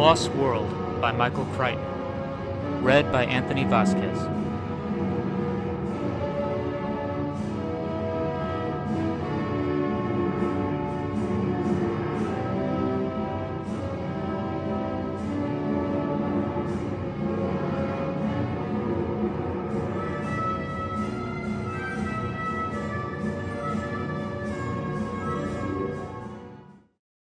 Lost World by Michael Crichton. Read by Anthony Vasquez.